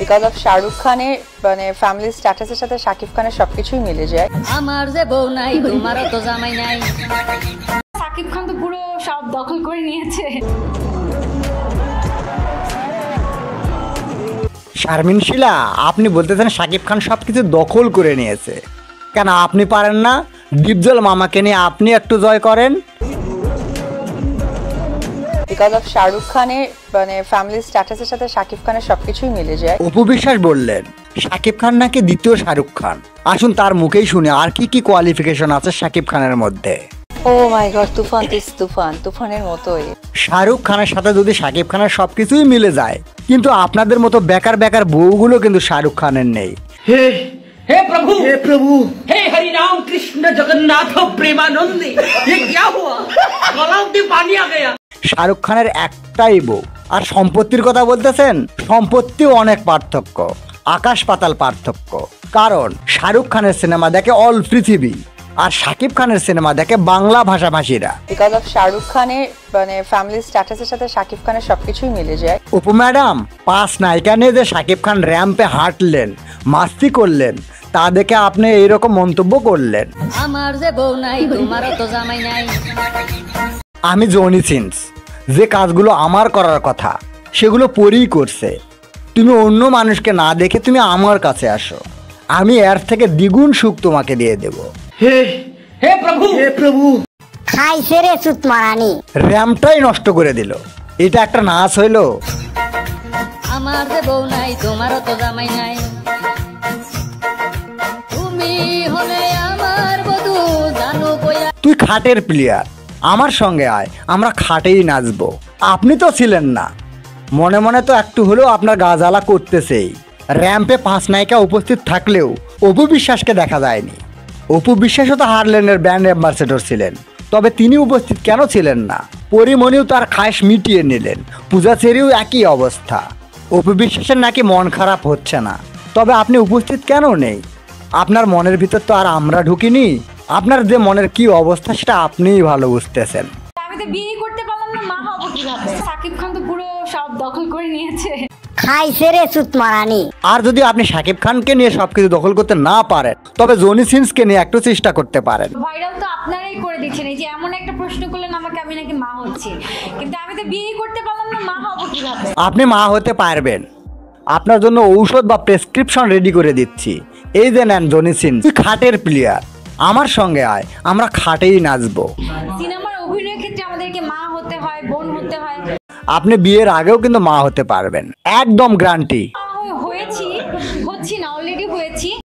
Because of Shahrukh খানের মানে family স্ট্যাটাসের সাথে শাকিব খানের সবকিছুই মিলে যায়। আমার যে বউ নাই তোমারও তো জামাই নাই। শাকিব খান তো পুরো সব দখল করে নিয়েছে। শারমিন শিলা, আপনি বলতেছেন শাকিব খান সবকিছু দখল করে নিয়েছে, কেন আপনি পারেন না ডিপজল মামাকে নিয়ে আপনি একটু জয় করেন? বিকজ অফ শাহরুখ খানের মানে ফ্যামিলি স্ট্যাটাসের সাথে শাকিব খানের সবকিছুই মিলে যায়। অপু বিশ্বাস বললেন শাকিব খান নাকি দ্বিতীয় শাহরুখ খান। আসুন তার মুখেই শুনে আর কি কি কোয়ালিফিকেশন আছে শাকিব খানের মধ্যে। ও মাই গড, তুফান দিস তুফান, তুফানের মতোই। শাহরুখ খানের সাথে যদি শাকিব খানের সবকিছুই মিলে যায়, কিন্তু আপনাদের মতো বেকার বেকার বউগুলো কিন্তু শাহরুখ খানের নেই। हे प्रभु, हे प्रभु, हे हरि राम कृष्ण जगन्नाथ प्रेमानंदी, ये क्या हुआ? गला में पानी आ गया। শাহরুখ খানের একটাই বউ, আর সম্পত্তির কথা বলতেছেন, সম্পত্তিও অনেক পার্থক্য, আকাশ পাতাল পার্থক্য। কারণ শাহরুখ খানের সিনেমা দেখে অল পৃথিবী, আর শাকিব খানের সিনেমা দেখে বাংলা ভাষাভাষীরা। বিকজ অফ শাহরুখ খানের মানে ফ্যামিলি স্ট্যাটাসের সাথে শাকিব খানের সবকিছুই মিলে যায়। অপু ম্যাডাম, 5 নায়িকা নিয়ে যে শাকিব খান র্যাম্পে হাঁটলেন, মাস্তি করলেন, তা দেখে আপনি এইরকম মন্তব্য করলেন। আমার যে বউ নাই তোমারও তো জামাই নাই। আমি জনি সিনস, যে কাজগুলো আমার করার কথা সেগুলো পরেই করছে। তুমি অন্য মানুষকে না দেখে তুমি আমার কাছে আসো, আমি এর থেকে দ্বিগুণ সুখ তোমাকে দিয়ে দেব। हे प्रभु, हे प्रभु। খাইছে রে চুত মারানি, র্যাম্পটাই নষ্ট করে দিল। এটা একটা নাচ হইলো? আমার যে বউ নাই তোমারও তো জামাই নাই। তুমি হলে আমার বধূ জানো কইরা। তুই খাটের প্লেয়ার, আমার সঙ্গে আয়, আমরা খাটেই নাচবো। আপনি তো ছিলেন না, মনে মনে তো একটু হলেও আপনার গা জ্বালা করতেছেই। র্যাম্পে 5 নায়িকা উপস্থিত থাকলেও অপু বিশ্বাসকে দেখা যায়নি। অপু বিশ্বাসও তো হারল্যান্ডের ব্র্যান্ড অ্যাম্বাসেডর ছিলেন, তবে তিনি উপস্থিত কেন ছিলেন না? পরিমণিও তার খায়েশ মিটিয়ে নিলেন, পূজা চেরিও একই অবস্থা। অপু বিশ্বাসের নাকি মন খারাপ হচ্ছে না, তবে আপনি উপস্থিত কেন নেই? আপনার মনের ভিতর তো আর আমরা ঢুকিনি। আপনার যে মনের কি অবস্থা সেটা আপনিই ভালো বুঝতেছেন। আমি তো বিয়ে করতে পারলাম না, মা হবো কিভাবে? শাকিব খান তো পুরো সব দখল করে নিয়েছে। খাইছে রে চুত মারানি। আর যদি আপনি শাকিব খানকে নিয়ে সবকিছু দখল করতে না পারেন, তবে জনি সিনসকে নিয়ে একটু চেষ্টা করতে পারেন। ভাইরাল তো আপনারাই করে দিচ্ছেন, এই যে এমন একটা প্রশ্ন করলেন আমাকে, আমি নাকি মা হচ্ছি, কিন্তু আমি তো বিয়ে করতে পারলাম না, মা হবো কিভাবে? আপনি মা হতে পারবেন, আপনার জন্য ঔষধ বা প্রেসক্রিপশন রেডি করে দিচ্ছি। এই যে নেন জনি সিনস, তুই খাটের প্লেয়ার, আমার সঙ্গে আয়, আমরা খাটেই নাচবো। সিনেমার অভিনয়ের ক্ষেত্রে আমাদেরকে মা হতে হয়, বোন হতে হয়। আপনি বিয়ের আগেও কিন্তু মা হতে পারবেন, একদম গ্যারান্টি। হয়েছি, হচ্ছি না, অলরেডি হয়েছি।